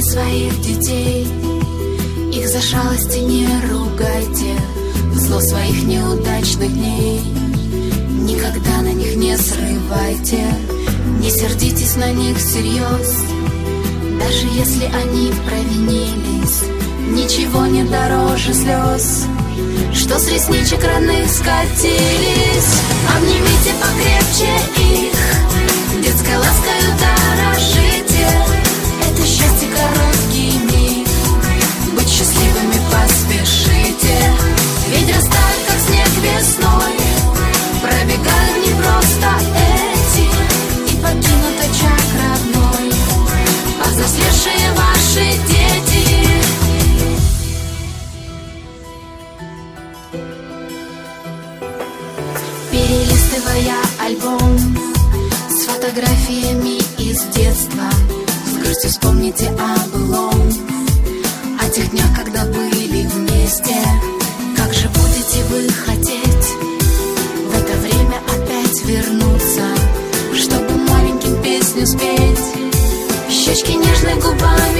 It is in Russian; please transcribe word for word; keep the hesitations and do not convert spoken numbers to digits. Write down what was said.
своих детей. Их за шалости не ругайте, зло своих неудачных дней никогда на них не срывайте. Не сердитесь на них всерьез, даже если они провинились. Ничего не дороже слез, что с ресничек родных скатились. Обнимите покрепче их, детской ласкою дорожите. Это счастье короткий миг, быть счастливыми поспешите. Ведь растают, как снег весной, пробегают не просто эти и покинут очаг родной, повзрослевшие ваши дети. Перелистывая альбом с фотографиями из детства, с грустью вспомните о былом, о тех днях, когда были вместе. Как же будете вы хотеть в это время опять вернуться, чтобы маленьким песню спеть, щечки нежной губами